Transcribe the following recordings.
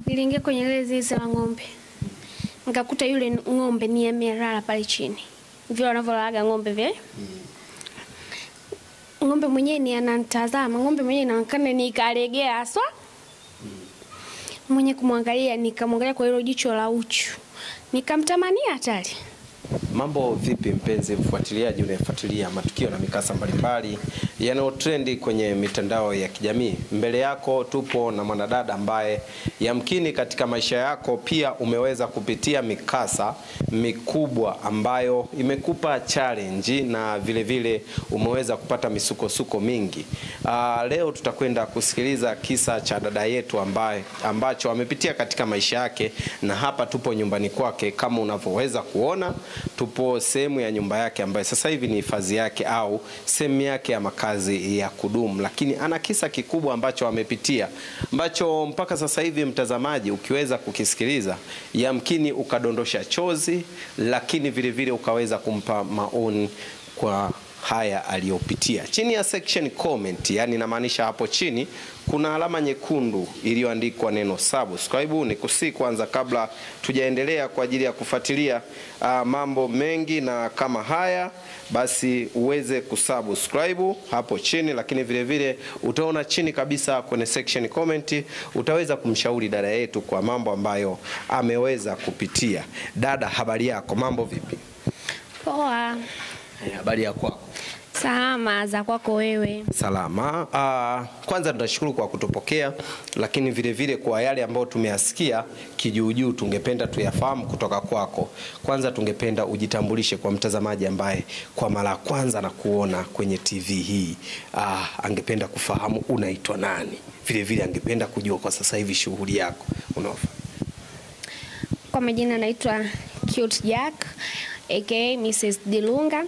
Niliingia kwenye ile zizi la ng'ombe. Nikakuta yule ng'ombe ni amelala pale chini. Vile wanavyolaga ng'ombe vile. Ng'ombe mwenyewe ni ananitazama, ng'ombe mwenyewe inaonekana ni kalegea haswa. Mwenye kumwangalia nikamwangalia kwa hilo jicho la uchu. Nikamtamania hatari. Mambo vipi mpenzi mfuatiliaji unayefuatilia matukio na mikasa mbalimbali yanayotrendi kwenye mitandao ya kijamii. Mbele yako tupo na mwanadada ambaye yamkini katika maisha yako pia umeweza kupitia mikasa mikubwa ambayo imekupa challenge na vile vile umeweza kupata misukosuko mingi. Leo tutakwenda kusikiliza kisa cha dada yetu ambacho amepitia katika maisha yake, na hapa tupo nyumbani kwake kama unavyoweza kuona. Tupo sehemu ya nyumba yake ambayo sasa hivi ni hifadhi yake au sehemu yake ya makazi ya kudumu, lakini ana kisa kikubwa ambacho amepitia, ambacho mpaka sasa hivi mtazamaji ukiweza kukisikiliza yamkini ukadondosha chozi, lakini vile vile ukaweza kumpa maoni kwa haya aliyopitia. Chini ya section comment, yani inamaanisha hapo chini kuna alama nyekundu iliyoandikwa neno subscribe. Nikusi kwanza kabla tujaendelea kwa ajili ya kufuatilia mambo mengi na kama haya, basi uweze kusubscribe hapo chini, lakini vile vile utaona chini kabisa kwenye section comment utaweza kumshauri dada yetu kwa mambo ambayo ameweza kupitia. Dada, habari yako? Mambo vipi? Poa. Habari yako? Salama, za kwako wewe? Salama. Kwanza tunashukuru kwa kutupokea, lakini vile vile kwa yale ambayo tumeyasikia kijuujuu tungependa tuyafahamu kutoka kwako. Kwanza tungependa ujitambulishe kwa mtazamaji ambaye kwa mara kwanza na kuona kwenye TV hii. Angependa kufahamu unaitwa nani. Vile vile angependa kujua kwa sasa hivi shughuli yako unafanya. Kwa majina naitwa Cute Jack aka Mrs. Dilunga.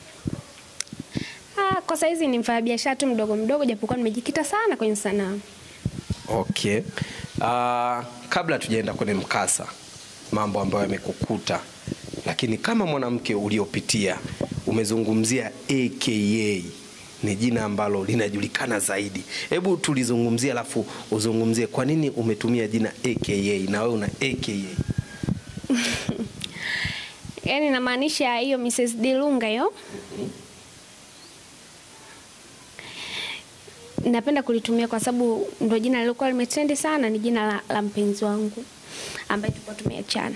Kwa saizi ni mfanyabiashara tu mdogo japokuwa nimejikita sana kwenye sanaa. Okay. Kabla tujaenda kwenye mkasa, mambo ambayo yamekukuta, lakini kama mwanamke uliopitia, umezungumzia AKA, ni jina ambalo linajulikana zaidi. Hebu tulizungumzia alafu uzungumzie kwa nini umetumia jina AKA na wewe una AKA. Yaani inamaanisha hiyo Mrs. Dilunga hiyo. Napenda kulitumia kwa sababu ndio jina lilikuwa limetrend sana, ni jina la mpenzi wangu ambaye tulikuwa tumeachana.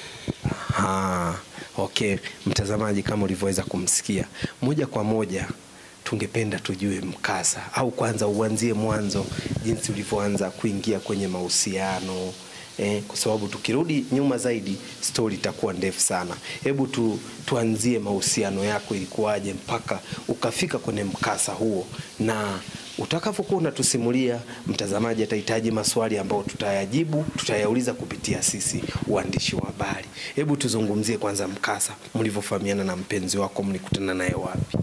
Okay, mtazamaji kama ulivyoweza kumsikia, moja kwa moja tungependa tujue mkasa, au kwanza uanzie mwanzo jinsi ulivyoanza kuingia kwenye mahusiano. Kwa sababu tukirudi nyuma zaidi story itakuwa ndefu sana. Hebu tuanzie mahusiano yako ilikuwaje mpaka ukafika kwenye mkasa huo, na utakapokuwa unatusimulia mtazamaji atahitaji maswali ambayo tutayajibu, tutayauliza kupitia sisi waandishi wa habari. Hebu tuzungumzie kwanza mkasa, mlivyofahamiana na mpenzi wako, mlikutana naye wapi?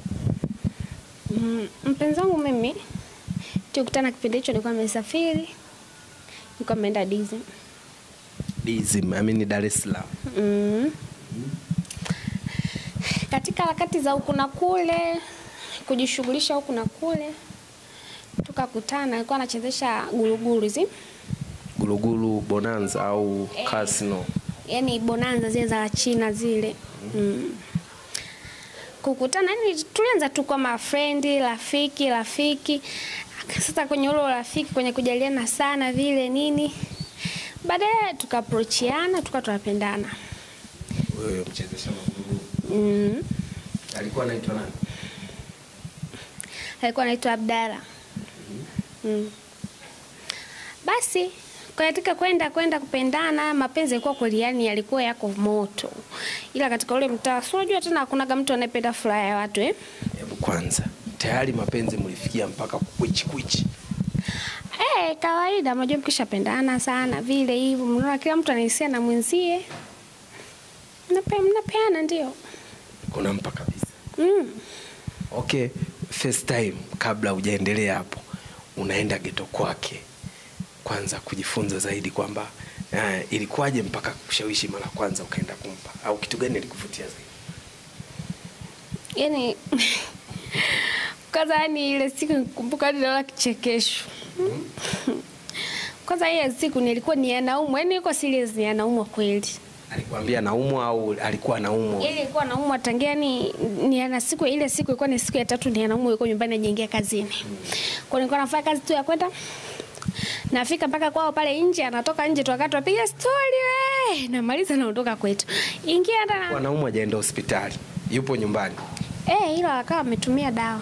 Mpenzi wangu mimi tulikutana kipindi hicho nilikuwa nimesafiri. Nilikuwa nimeenda Dizim, Dar es Salaam. Katika harakati za huku na kule, kujishughulisha huku na kule, tukakutana. Alikuwa anachezesha guruguru hizi. Guruguru bonanza au casino. Yaani bonanza zile za China zile. Kukutana yani tulianza tu kama friend, rafiki. Sasa kwenye ule rafiki, kwenye kujaliana sana vile nini, baadaye tukaapproachiana, tunapendana. Wewe mchezesha maguruguru. Alikuwa anaitwa nani? Alikuwa anaitwa Abdalla. Basi katika kwenda kupendana, mapenzi yalikuwa kweli yani yalikuwa yako moto. Ila katika ule mtaa unajua tena hakuna mtu anayependa furaha ya watu Hebu kwanza, tayari mapenzi mlifikia mpaka kwichi? Kawaida, mmoja mkishapendana sana vile hivyo, mnaona kila mtu anahisia na mwenzie. Mnapeana ndio. Kuna mpaka kabisa. Okay, first time kabla hujaendelea hapo, unaenda geto kwake. Kwanza kujifunza zaidi kwamba ilikuwaje mpaka kushawishi mara kwanza ukaenda kumpa, au kitu gani kilikuvutia zaidi? Yaani kwanza ni ile siku nikumbuka hadi leo kichekesho. Kwanza hiyo siku nilikuwa ni anaumwa, yani yuko serious ni anaumwa kweli. Alikwambia naumwa au alikuwa anaumwa? Ile ilikuwa anaumwa tangia ni ana siku ile siku ilikuwa ni siku ya 3 ni anaumwa, yuko nyumbani anaingia kazini. Kwa nilikuwa nafanya kazi tu ya kwenda. Nafika mpaka kwao pale nje, anatoka nje tu wakati tupiga story we. Namaliza naondoka kwetu. Ingia ndani. Kwa anaumwa hajaenda hospitali. Yupo nyumbani. Ila akawa ametumia dawa.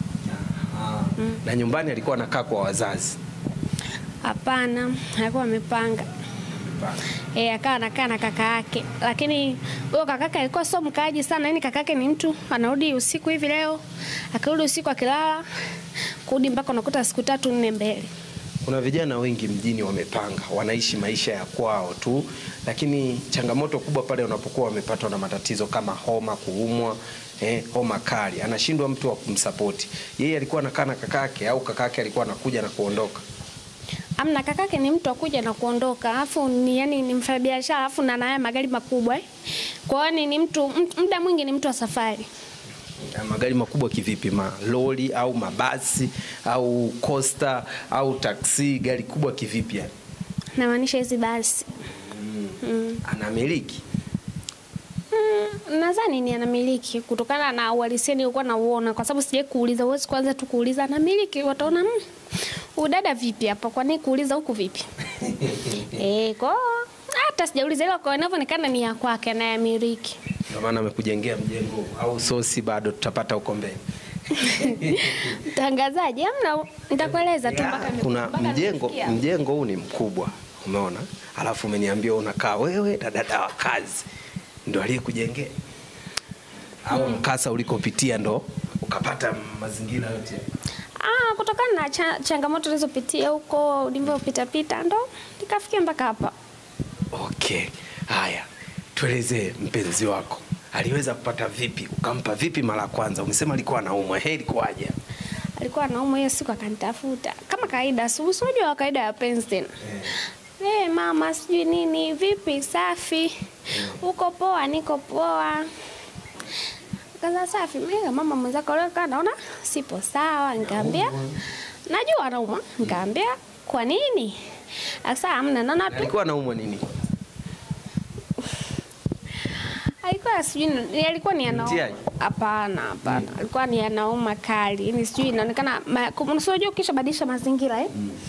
Na nyumbani alikuwa anakaa kwa wazazi? Hapana, alikuwa amepanga. Akawa anakaa na kaka yake. Lakini huyo kakake alikuwa sio mkaaji sana, yani kakake ni mtu anarudi usiku hivi leo, akirudi usiku akilala, kurudi mpaka unakuta siku 3-4 mbele. Kuna vijana wengi mjini wamepanga, wanaishi maisha ya kwao tu, lakini changamoto kubwa pale unapokuwa wamepatwa na matatizo kama homa, kuumwa, homa kali, anashindwa mtu wa kumsupport. Yeye alikuwa anakaa na kakake au kakake alikuwa anakuja na kuondoka? Amna, kakake ni mtu akuja na kuondoka. Alafu ni mfanyabiashara, alafu na naye magari makubwa. Kwa hiyo ni mtu muda mwingi ni mtu wa safari. Magari makubwa kivipi? Malori au mabasi au coaster au taksi? Gari kubwa kivipi yani? Namaanisha hizi basi. Anamiliki? Nadhani ni anamiliki kutokana na uhalisia nilikuwa nauona, kwa sababu sije kuuliza. Wewe kwanza tu kuuliza anamiliki, wataona udada vipi hapa, kwa nini kuuliza huku vipi? Kwa hata sijauliza, ile kwa inavyoonekana ni ya kwake na yamiliki. Ndio maana amekujengea mjengo au sosi bado tutapata huko mbele. Mtangazaji, amna, nitakueleza tu mpaka kuna mjengo huu ni mkubwa, umeona? Alafu umeniambia unakaa wewe na dada wa kazi. Ndio aliyekujengea? Au mkasa ulikopitia ndo ukapata mazingira yote? Kutokana na changamoto nilizopitia huko nilipopita ndo nikafikia mpaka hapa. Okay. Haya. Tueleze mpenzi wako. Aliweza kupata vipi? Ukampa vipi mara kwanza? Umesema alikuwa anaumwa. Ilikuwaje? Alikuwa anaumwa hiyo siku akanitafuta. Kama kawaida, unajua kawaida ya penzi tena. Mama sijui nini, vipi safi? Uko poa? Niko poa. Kaza safi. Mama mwenzako leo naona sipo sawa. Nikamwambia najua anaumwa. Nikamwambia kwa nini? Sasa amna naona tu. Alikuwa anaumwa nini? Alikuwa ni anauma. Hapana. Alikuwa ni anauma kali. Ni sijui inaonekana unajua kisha badilisha mazingira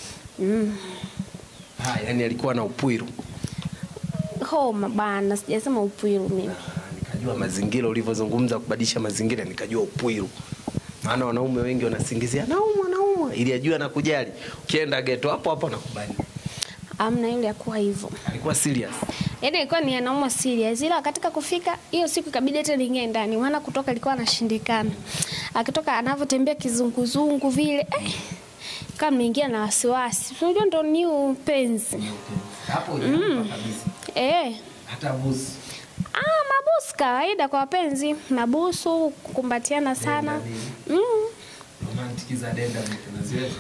Yani alikuwa na upwiru. Homa bana, sijasema upwiru mimi. Nikajua mazingira ulivyozungumza kubadilisha mazingira, nikajua upwiru. Maana wanaume wengi wanasingizia anaumwa ili ajue anakujali. Ukienda ghetto hapo nakubali. Amna, yule hakuwa hivyo. Alikuwa serious. Yaani alikuwa ni anaumwa serious. Ila katika kufika hiyo siku ikabidi hata ningie ndani. Maana kutoka alikuwa anashindikana. Akitoka anavyotembea kizunguzungu vile. Kama nimeingia na wasiwasi. Unajua ndo new penzi. Hapo kabisa. Hata busu. Mabusu kawaida kwa wapenzi. Mabusu, kukumbatiana sana. Romantic za denda tunaziweza.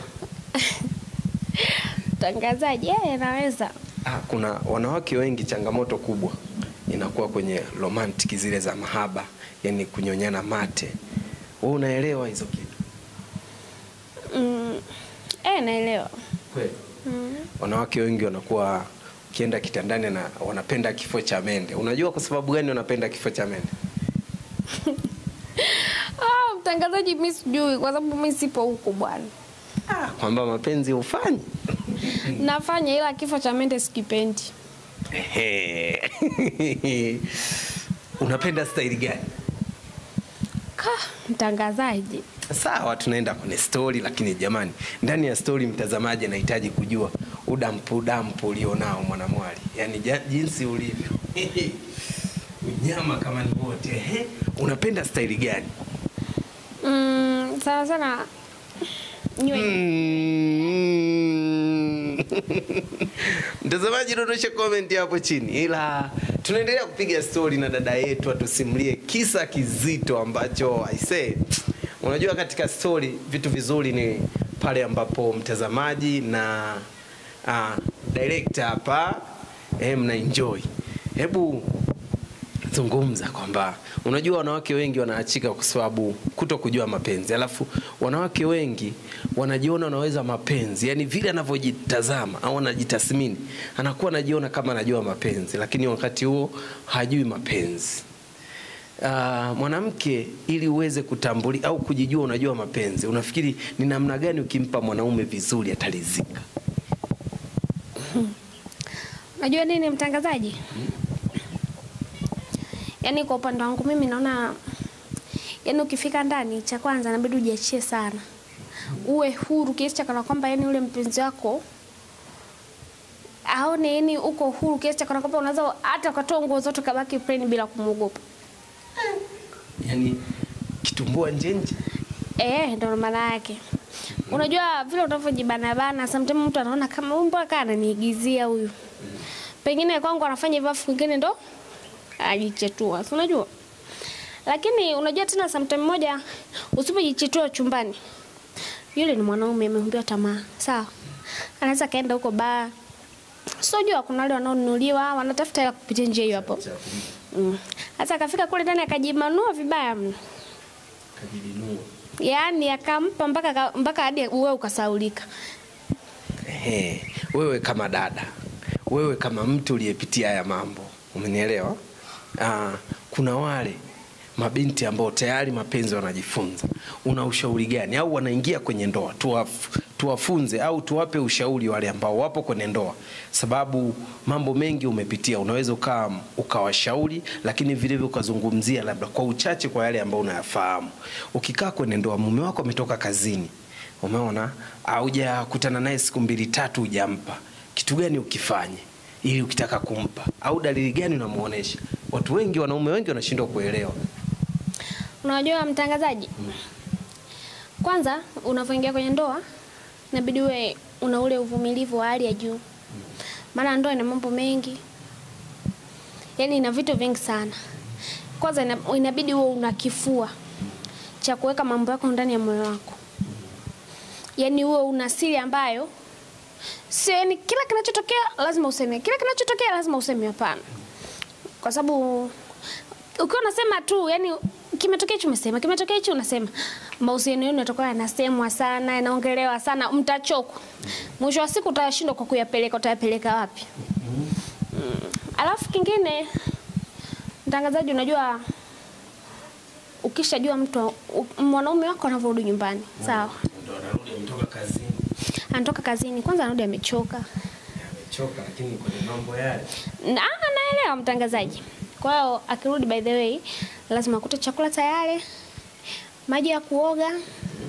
Tangazaji, naweza. Kuna wanawake wengi, changamoto kubwa inakuwa kwenye romantic zile za mahaba, yani kunyonyana mate. Wewe unaelewa hizo kitu? Naelewa. Kweli. Wanawake wengi wanakuwa kienda kitandani na wanapenda kifo cha mende. Unajua kwa sababu gani wanapenda kifo cha mende? Mtangazaji, mimi sijui kwa sababu mimi sipo huko bwana. Kwamba mapenzi ufanye? Nafanya, ila kifo cha mende sikipendi. Unapenda style gani? Mtangazaji. Sawa, tunaenda kwenye story, lakini jamani, ndani ya story mtazamaji anahitaji kujua udampu ulionao mwanamwali. Yani jinsi ulivyo. Unyama kama ni wote. Unapenda style gani? Sana Mtazamaji, dondosha comment hapo chini. Ila tunaendelea kupiga story na dada yetu, atusimulie kisa kizito ambacho unajua katika story vitu vizuri ni pale ambapo mtazamaji na director hapa mna enjoy. Hebu zungumza kwamba unajua wanawake wengi wanaachika kwa sababu kuto kujua mapenzi. Alafu wanawake wengi wanajiona wanaweza mapenzi. Yaani vile anavyojitazama au anajitathmini, anakuwa anajiona kama anajua mapenzi, lakini wakati huo hajui mapenzi. Mwanamke ili uweze kutambuli au kujijua unajua mapenzi, unafikiri ni namna gani ukimpa mwanaume vizuri atalizika? Unajua nini mtangazaji? Yaani kwa upande wangu mimi naona, yaani ukifika ndani, cha kwanza inabidi ujiachie sana. Uwe huru kiasi cha kana kwamba yaani ule mpenzi wako aone yaani uko huru kiasi cha kana kwamba unaweza hata ukatoa nguo zote kabaki plain bila kumuogopa. Yaani kitumbua njenje. Ndio maana yake. Unajua vile unavyojibana bana, sometimes mtu anaona kama mbona kana ananiigizia huyu. Pengine kwangu anafanya hivyo, afu kingine ndo ajichetua. Si unajua? Lakini unajua tena sometimes moja usipojichetua chumbani, yule ni mwanaume ameumbiwa tamaa. Sawa? Anaweza kaenda huko baa. Sio jua kuna wale wanaonunuliwa, wanatafuta hela kupitia njia hiyo hapo. Hata akafika kule ndani akajimanua vibaya mno. Kajibinua. Yaani akampa mpaka hadi wewe ukasaulika. Wewe kama dada, wewe kama mtu uliyepitia haya mambo, umenielewa? Kuna wale mabinti ambao tayari mapenzi wanajifunza. Una ushauri gani au wanaingia kwenye ndoa? Tuwafunze au tuwape ushauri wale ambao wapo kwenye ndoa, sababu mambo mengi umepitia. Unaweza ukawashauri, lakini vile vile ukazungumzia labda kwa uchache kwa yale ambao unayafahamu. Ukikaa kwenye ndoa, mume wako ametoka kazini, umeona, hujakutana naye siku 2-3 hujampa, kitu gani ukifanye ili ukitaka kumpa, au dalili gani unamuonesha? Watu wengi, wanaume wengi wanashindwa kuelewa. Unajua mtangazaji, kwanza unapoingia kwenye ndoa inabidi uwe una ule uvumilivu wa hali ya juu. Maana ndoa ina mambo mengi. Yaani ina vitu vingi sana. Kwanza inabidi uwe una kifua cha kuweka mambo yako ndani ya moyo wako. Yaani uwe una siri ambayo sio yaani kila kinachotokea lazima useme. Kila kinachotokea lazima useme, hapana. Kwa sababu ukiwa unasema tu, yaani kimetokea hicho umesema, kimetokea hicho unasema, mahusiano yenu yatakuwa yanasemwa sana, yanaongelewa sana, mtachoka. Mwisho wa siku utashindwa kwa kuyapeleka, utayapeleka wapi? Alafu kingine mtangazaji, unajua ukishajua mtu mwanaume wako anavyorudi nyumbani, sawa? Ndio anarudi kutoka kazini. Anatoka kazini, kwanza anarudi amechoka. Amechoka, lakini kwenye mambo yale. Naelewa mtangazaji. Kwa hiyo akirudi, by the way, lazima akute chakula tayari, maji ya kuoga.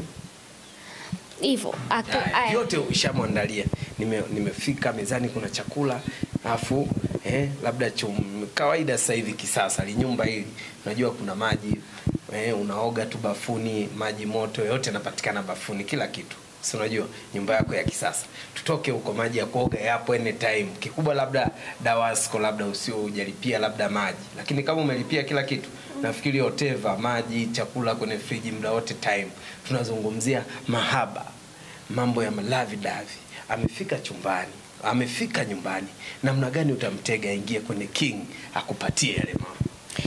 Hivyo yote ushamwandalia. Nimefika mezani, kuna chakula, afu labda kawaida sasa hivi kisasa nyumba hili unajua kuna maji, unaoga tu bafuni, maji moto yote yanapatikana bafuni, kila kitu. Si unajua nyumba yako ya kisasa. Tutoke huko, maji ya kuoga yapo anytime. Kikubwa labda Dawasco, labda usio hujalipia labda maji. Lakini kama umelipia kila kitu, nafikiri whatever, maji, chakula kwenye friji muda wote time. Tunazungumzia mahaba, mambo ya malavi davi. Amefika chumbani, amefika nyumbani, namna gani utamtega ingie kwenye king akupatie yale mambo?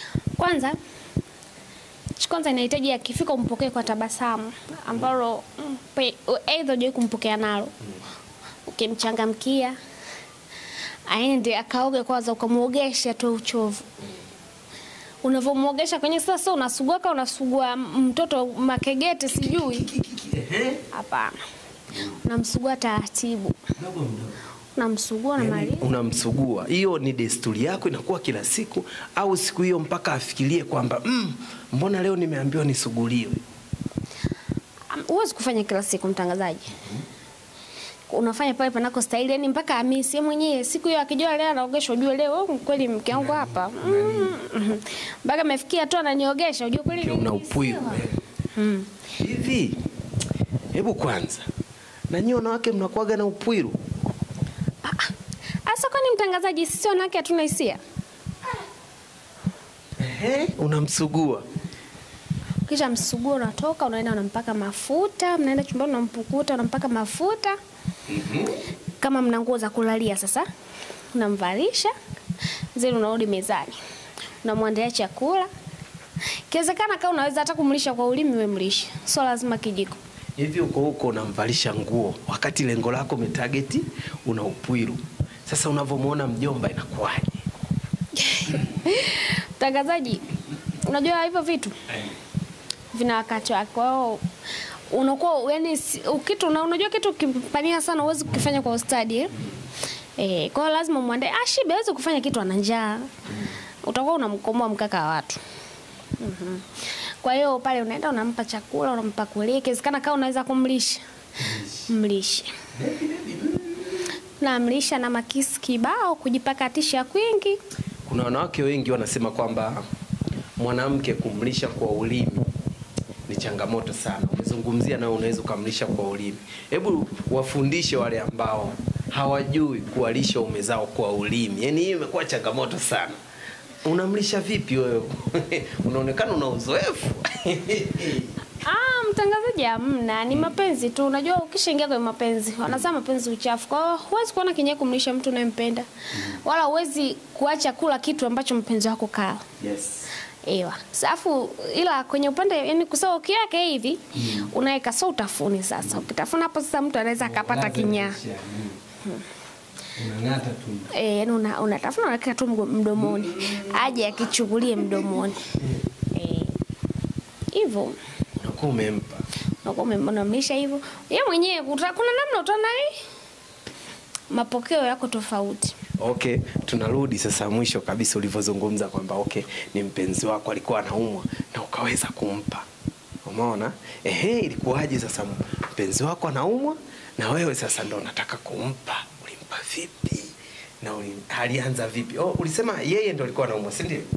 Kwanza inahitaji akifika umpokee kwa tabasamu ambalo aidha je kumpokea nalo. Ukimchangamkia, aende akaoge kwanza, ukamuogesha tu uchovu. Unavomuogesha kwenye sasa unasugua mtoto makegete sijui. Hapana. Unamsugua taratibu. Unamsugua na mali. Unamsugua. Hiyo ni desturi yako, inakuwa kila siku au siku hiyo mpaka afikirie kwamba mbona leo nimeambiwa nisuguliwe? Huwezi kufanya kila siku mtangazaji. Unafanya pale panako style, yani mpaka amisi yeye mwenyewe. Siku hiyo akijua leo anaogesha, ujue leo kweli mke wangu hapa. Mpaka amefikia tu ananiogesha, ujue kweli una upwiru. Hivi hebu kwanza, na nyinyi wanawake mnakuaga na upwiru? Asa kwani mtangazaji, sisi wanawake hatuna hisia? Unamsugua. Kisha msugua, unatoka unaenda unampaka mafuta, mnaenda chumbani unampukuta, unampaka mafuta. Kama mna nguo za kulalia sasa, unamvalisha, zile unarudi mezani. unamwandalia chakula. Kiwezekana kama unaweza hata kumlisha kwa ulimi, wewe mlishe. Sio lazima kijiko. Hivi huko unamvalisha nguo wakati lengo lako umetarget una upwiru. Sasa unavomuona mjomba inakuwaje? Mtangazaji, unajua hivyo vitu vina wakati wake. Kwa hiyo unakuwa yani kitu unajua kitu ukifanyia sana uwezi kukifanya kwa ustadi. Kwa hiyo lazima muandae ashibe aweze kufanya kitu ana njaa. Utakuwa unamkomoa mkaka wa watu. Kwa hiyo pale unaenda unampa chakula, unampa kulia. Kiwezekana kama unaweza kumlisha, mlishe. Na mlisha na makisi kibao, kujipakatisha kwingi. Kuna wanawake wengi wanasema kwamba mwanamke kumlisha kwa ulimi ni changamoto sana. Umezungumzia na unaweza kumlisha kwa ulimi. Hebu wafundishe wale ambao hawajui kuwalisha ume zao kwa ulimi. Yaani hii imekuwa changamoto sana. Unamlisha vipi wewe? Unaonekana una uzoefu. Mtangazaji hamna, ni mapenzi tu. Unajua ukishaingia kwa mapenzi, wanasema mapenzi uchafu. Kwa hiyo huwezi kuona kinyewe kumlisha mtu unayempenda. Wala huwezi kuacha kula kitu ambacho mpenzi wako kala. Yes. Ewa. Safu ila kwenye upande yani kusema ukiweka hivi, unaweka so utafuni sasa. Ukitafuna hapo sasa mtu anaweza akapata kinyaa. Unangata tu. Unatafuna unaweka tu mdomoni. Aje akichukulie mdomoni. Hivyo unakuwa umempa. Unakuwa umemlisha hivyo. Yeye mwenyewe kuna namna utaona mapokeo yako tofauti. Okay, tunarudi sasa mwisho kabisa ulivyozungumza kwamba ni mpenzi wako alikuwa anaumwa na ukaweza kumpa. Umeona? Ilikuwaje sasa mpenzi wako anaumwa na wewe sasa ndo unataka kumpa? Ulimpa vipi? Na alianza vipi? Ulisema yeye ndo alikuwa anaumwa, si ndio?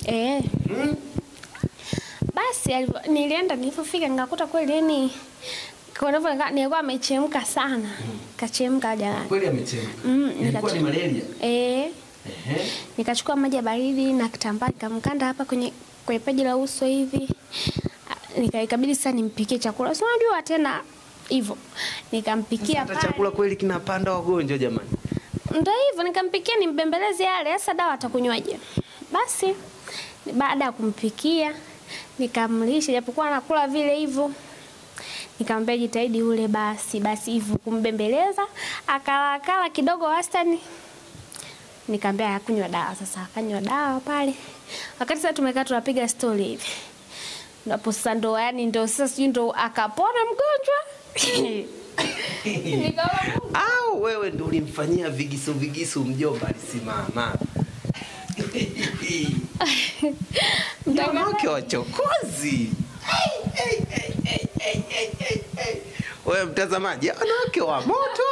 Basi nilienda nilipofika ngakuta kweli kwa hivyo nilikuwa amechemka sana. Kachemka jana. Kweli amechemka. Ilikuwa ni malaria. Nikachukua maji ya baridi na kitambaa nikamkanda hapa kwenye paji la uso hivi. Nikaikabidi sasa nimpikie chakula. Si unajua tena hivyo. Nikampikia pale. Chakula kweli kinapanda wagonjwa jamani. Ndio hivyo nikampikia nimbembeleze yale. Sasa dawa atakunywaje? Basi baada ya kumpikia nikamlisha japokuwa anakula vile hivyo. Nikamwambia jitahidi ule basi hivyo kumbembeleza, akala kidogo wastani. Nikamwambia akunywa dawa sasa, akanywa dawa pale. Wakati sasa tumekaa tunapiga story hivi. Ndipo sasa ndo sasa ndo akapona mgonjwa. Au wewe ndo ulimfanyia vigisu mjomba alisimama. Mwanamke wachokozi. Wewe mtazamaji, wanawake wa moto.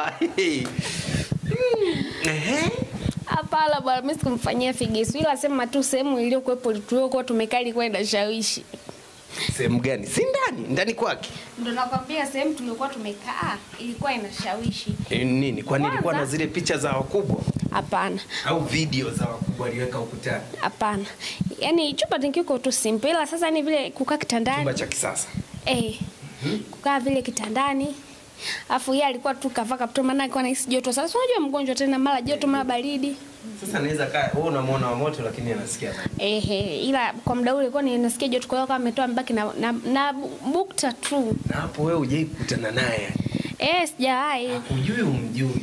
Hapana bwana, mimi sikumfanyia figisu ila sema tu sehemu iliyokuepo tuliokuwa tumekaa ilikuwa inashawishi. Sehemu gani? Si ndani, ndani kwake. Ndio nakwambia sehemu tuliokuwa tumekaa ilikuwa inashawishi. Nini? Kwani ilikuwa na zile picha za wakubwa? Hapana. Au video za wakubwa aliweka ukutani? Hapana. Yaani chumba kiko tu simple ila sasa ni vile kukaa kitandani. Chumba cha kisasa. Kukaa vile kitandani. Alafu yeye alikuwa tu kavaa kaptula maana alikuwa anahisi joto. Sasa unajua mgonjwa tena mara joto mara baridi. Sasa anaweza kaa wewe unamwona wa moto lakini anasikia. Ila kwa muda ule alikuwa ninasikia joto kwa hiyo kama ametoa mbaki na bukta tu. Na hapo wewe hujai kukutana naye? Sijawahi. Hujui umjui.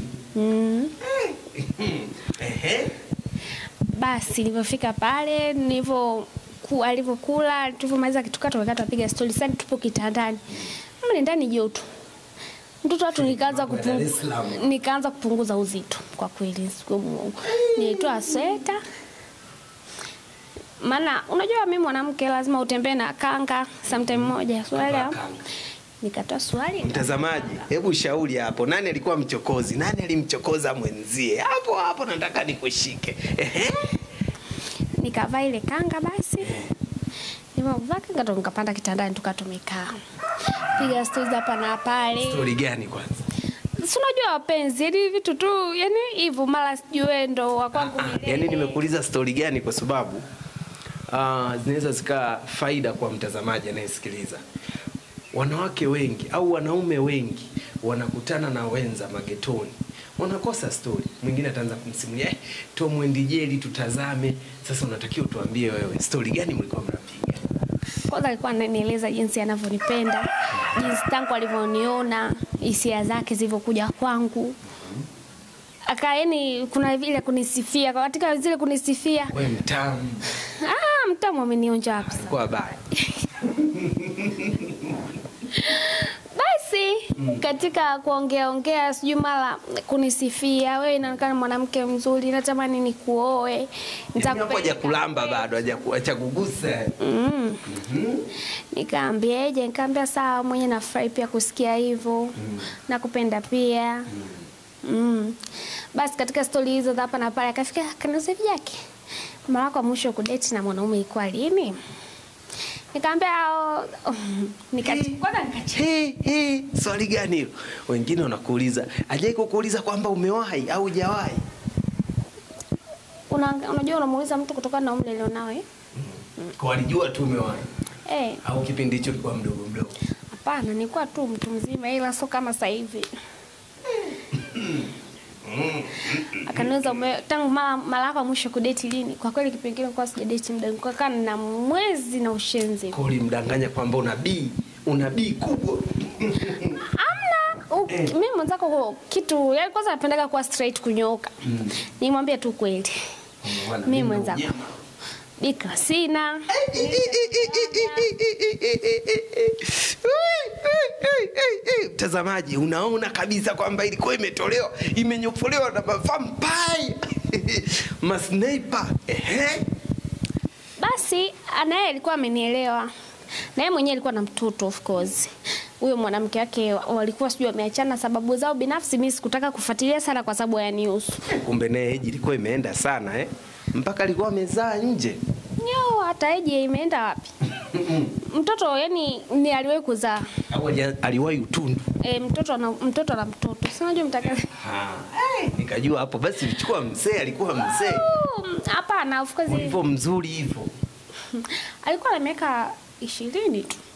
Basi nilipofika pale alivyokula tulivyomaliza kituka tukakaa tupiga story sana tupo kitandani. Mimi ndani joto. Mtoto watu nikaanza kupunguza uzito kwa kweli siku Mungu. Nilitoa sweta. Maana unajua mimi mwanamke lazima utembee na kanga sometime moja. Swali nikatoa swali. Mtazamaji, hebu shauri hapo. Nani alikuwa mchokozi? Nani alimchokoza mwenzie? Hapo nataka nikushike. Nikavaa ile kanga basi. Nimevaa kanga ndo nikapanda kitandani tukatumika. Piga stories hapa na pale. Story gani kwanza? Si unajua wapenzi, yani vitu tu, yani hivyo mara sijui ndo wa kwangu milele. Yani nimekuuliza story gani kwa sababu zinaweza zika faida kwa mtazamaji anayesikiliza. Wanawake wengi au wanaume wengi wanakutana na wenza magetoni. unakosa story. Mwingine ataanza kumsimulia, Tom and Jerry tutazame. Sasa unatakiwa tuambie wewe story gani mlikuwa mnapiga? Kwanza alikuwa ananieleza jinsi anavyonipenda, jinsi tangu alivyoniona, hisia zake zilivyokuja kwangu. Yaani kuna vile kunisifia, katika zile kunisifia. Wewe mtamu. Mtamu amenionja wapi? Kwa baya. Basi katika kuongea sijui mara kunisifia, wewe inaonekana mwanamke mzuri, natamani nikuoe. Nitakuja kulamba bado hajakuacha kugusa. Nikamwambia sawa, mwenye nafurahi pia kusikia hivyo. Nakupenda pia. Basi katika story hizo za hapa na pale akafika kanisa yake. Mara kwa mwisho kudate na mwanaume ilikuwa lini? Nikamwambia kwanza nikache. Swali gani hilo? Wengine wanakuuliza, aje kukuuliza kwamba umewahi au hujawahi? Unajua unamuuliza mtu kutokana na umri alionao Kwa alijua tu umewahi. Au kipindi hicho kilikuwa mdogo? Hapana, nilikuwa tu mtu mzima ila sio kama sasa hivi. Akaniuliza tangu mara yako mwisho kudate lini? Kwa kweli kipindi kile nilikuwa sijadate muda, nilikuwa kana mwezi na ushenzi. Kwa ulimdanganya kwamba una bii kubwa. Amna, mimi mwanzako kitu, yaani kwanza napendaga kuwa straight kunyooka. Nimwambia tu kweli. Mimi mwanzako bika sina. Mtazamaji, unaona kabisa kwamba ilikuwa imetolewa, imenyofolewa na vampire. Masniper. Basi anaye alikuwa amenielewa. Na yeye mwenyewe alikuwa na mtoto of course. Huyo mwanamke wake walikuwa sijui wameachana sababu zao binafsi, mimi sikutaka kufuatilia sana kwa sababu hayanihusu. Kumbe naye age ilikuwa imeenda sana mpaka alikuwa amezaa nje. Hata age imeenda wapi? Mtoto yani ni aliwahi kuzaa. Au aliwahi utundu? Mtoto na mtoto. Si unajua mtakazi. Nikajua hapo basi vichukua mzee, alikuwa mzee. Hapana, of course. Hivyo mzuri hivyo. Alikuwa na miaka 20 tu.